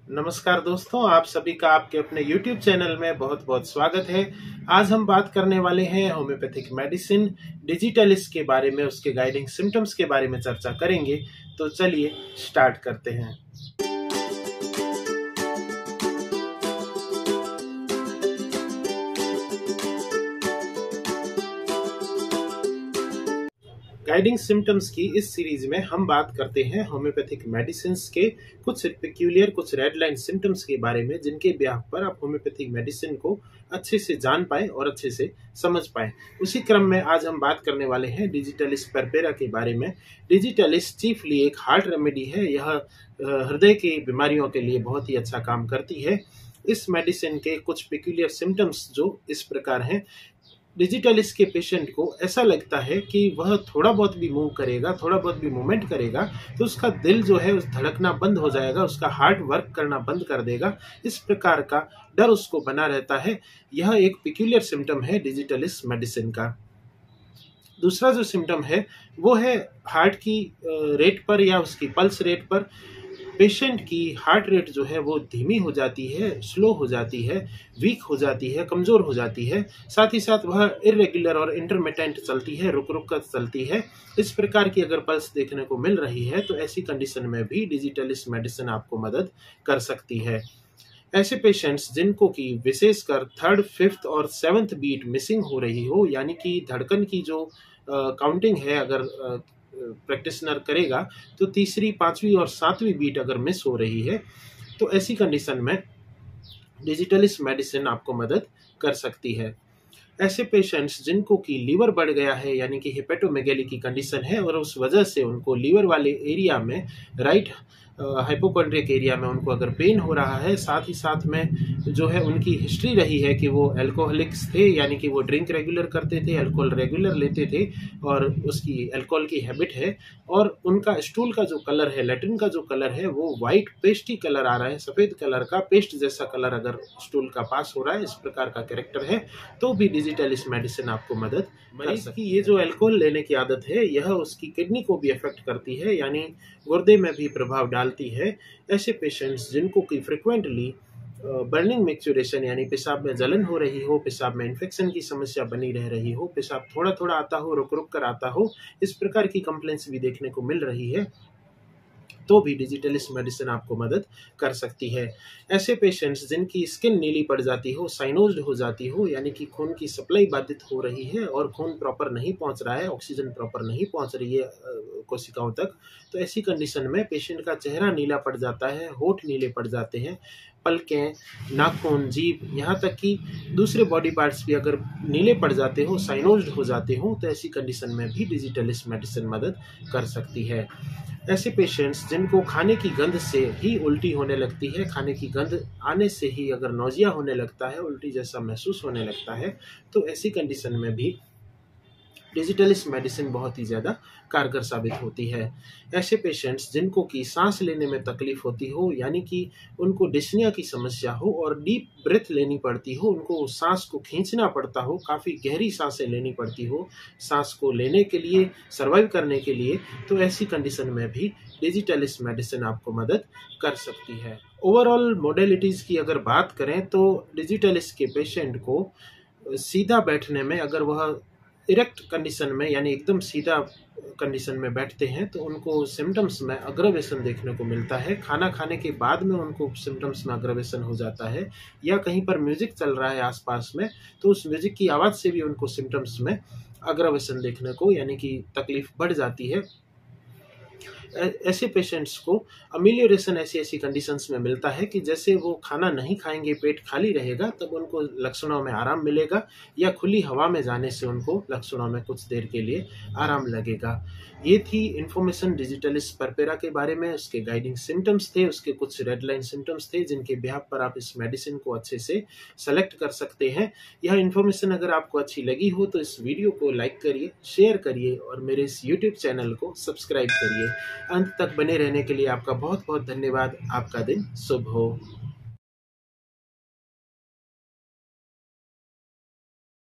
नमस्कार दोस्तों, आप सभी का आपके अपने YouTube चैनल में बहुत बहुत स्वागत है। आज हम बात करने वाले हैं होम्योपैथिक मेडिसिन डिजिटलिस के बारे में, उसके गाइडिंग सिम्टम्स के बारे में चर्चा करेंगे। तो चलिए स्टार्ट करते हैं। गाइडिंग सिम्टम्स की इस सीरीज में हम बात करते हैं होम्योपैथिक मेडिसिन के कुछ पेक्यूलियर, कुछ रेड लाइन सिम्टम्स के बारे में, जिनके ब्याह पर आप होम्योपैथिक मेडिसिन को अच्छे से जान पाए और अच्छे से समझ पाए। उसी क्रम में आज हम बात करने वाले हैं डिजिटलिस परपेरा के बारे में। डिजिटलिस चीफली एक हार्ट रेमेडी है। यह हृदय की बीमारियों के लिए बहुत ही अच्छा काम करती है। इस मेडिसिन के कुछ पेक्यूलियर सिम्टम्स जो इस प्रकार हैं। डिजिटलिस के पेशेंट को ऐसा लगता है कि वह थोड़ा बहुत भी मूव करेगा, थोड़ा बहुत भी मूवमेंट करेगा तो उसका दिल जो है उस धड़कना बंद हो जाएगा, उसका हार्ट वर्क करना बंद कर देगा। इस प्रकार का डर उसको बना रहता है। यह एक पिक्यूलियर सिम्टम है डिजिटलिस मेडिसिन का। दूसरा जो सिम्टम है वो है हार्ट की रेट पर या उसकी पल्स रेट पर। पेशेंट की हार्ट रेट जो है वो धीमी हो जाती है, स्लो हो जाती है, वीक हो जाती है, कमज़ोर हो जाती है। साथ ही साथ वह इरेगुलर और इंटरमिटेंट चलती है, रुक रुक कर चलती है। इस प्रकार की अगर पल्स देखने को मिल रही है तो ऐसी कंडीशन में भी डिजिटलिस मेडिसिन आपको मदद कर सकती है। ऐसे पेशेंट्स जिनको कि विशेषकर थर्ड, फिफ्थ और सेवंथ बीट मिसिंग हो रही हो, यानी कि धड़कन की जो काउंटिंग है, अगर प्रैक्टिशनर करेगा तो तीसरी, पांचवी और सातवीं बीट अगर मिस हो रही है तो ऐसी कंडीशन में डिजिटलिस मेडिसिन आपको मदद कर सकती है। ऐसे पेशेंट्स जिनको कि लीवर बढ़ गया है, यानी कि हेपेटोमेगेली की कंडीशन है और उस वजह से उनको लीवर वाले एरिया में, राइट हाइपोकॉन्ड्रियक एरिया में उनको अगर पेन हो रहा है, साथ ही साथ में जो है उनकी हिस्ट्री रही है कि वो अल्कोहलिक्स थे, यानी कि वो ड्रिंक रेगुलर करते थे, अल्कोहल रेगुलर लेते थे और उसकी अल्कोहल की हैबिट है, और उनका स्टूल का जो कलर है, लेट्रिन का जो कलर है वो वाइट पेस्टी कलर आ रहा है, सफ़ेद कलर का पेस्ट जैसा कलर अगर स्टूल का पास हो रहा है, इस प्रकार का कैरेक्टर है, तो भी डिजिटलिस मेडिसिन आपको मदद कर सकती है। ये जो अल्कोहल लेने की आदत है यह उसकी किडनी को भी अफेक्ट करती है, यानी गुर्दे में भी प्रभाव डालती है। ऐसे पेशेंट्स जिनको कि फ्रिक्वेंटली बर्निंग मैक्चुरेशन, यानी पेशाब में जलन हो रही हो, पेशाब में इन्फेक्शन की समस्या बनी रह रही हो, पेशाब थोड़ा थोड़ा आता हो, रुक रुक कर आता हो, इस प्रकार की कंप्लेंट्स भी देखने को मिल रही है, तो भी डिजिटलिस मेडिसिन आपको मदद कर सकती है। ऐसे पेशेंट्स जिनकी स्किन नीली पड़ जाती हो, साइनोज्ड हो जाती हो, यानी कि खून की सप्लाई बाधित हो रही है और खून प्रॉपर नहीं पहुंच रहा है, ऑक्सीजन प्रॉपर नहीं पहुंच रही है कोशिकाओं तक, तो ऐसी कंडीशन में पेशेंट का चेहरा नीला पड़ जाता है, होठ नीले पड़ जाते हैं, पलकें, नाखून, जीभ, यहाँ तक कि दूसरे बॉडी पार्ट्स भी अगर नीले पड़ जाते हो, साइनोज्ड हो जाते हो, तो ऐसी कंडीशन में भी डिजिटलिस मेडिसिन मदद कर सकती है। ऐसे पेशेंट्स जिनको खाने की गंध से ही उल्टी होने लगती है, खाने की गंध आने से ही अगर नौजिया होने लगता है, उल्टी जैसा महसूस होने लगता है, तो ऐसी कंडीशन में भी डिजिटलिस मेडिसिन बहुत ही ज़्यादा कारगर साबित होती है। ऐसे पेशेंट्स जिनको कि सांस लेने में तकलीफ होती हो, यानी कि उनको डिस्निया की समस्या हो और डीप ब्रेथ लेनी पड़ती हो, उनको सांस को खींचना पड़ता हो, काफ़ी गहरी सांसें लेनी पड़ती हो सांस को लेने के लिए, सर्वाइव करने के लिए, तो ऐसी कंडीशन में भी डिजिटलिस मेडिसिन आपको मदद कर सकती है। ओवरऑल मोडेलिटीज़ की अगर बात करें तो डिजिटलिस के पेशेंट को सीधा बैठने में, अगर वह इरेक्ट कंडीशन में यानी एकदम सीधा कंडीशन में बैठते हैं, तो उनको सिम्टम्स में अग्रवेशन देखने को मिलता है। खाना खाने के बाद में उनको सिम्टम्स में अग्रवेशन हो जाता है, या कहीं पर म्यूजिक चल रहा है आसपास में तो उस म्यूजिक की आवाज़ से भी उनको सिम्टम्स में अग्रवेशन देखने को, यानी कि तकलीफ बढ़ जाती है। ऐसे पेशेंट्स को अमिलियोरेशन ऐसी ऐसी कंडीशंस में मिलता है कि जैसे वो खाना नहीं खाएंगे, पेट खाली रहेगा, तब उनको लक्षणों में आराम मिलेगा, या खुली हवा में जाने से उनको लक्षणों में कुछ देर के लिए आराम लगेगा। ये थी इन्फॉर्मेशन डिजिटलिस परपेरा के बारे में। उसके गाइडिंग सिम्टम्स थे, उसके कुछ रेड लाइन सिम्टम्स थे जिनके बिहाफ पर आप इस मेडिसिन को अच्छे से सेलेक्ट कर सकते हैं। यह इन्फॉर्मेशन अगर आपको अच्छी लगी हो तो इस वीडियो को लाइक करिए, शेयर करिए और मेरे इस यूट्यूब चैनल को सब्सक्राइब करिए। अंत तक बने रहने के लिए आपका बहुत बहुत धन्यवाद। आपका दिन शुभ हो।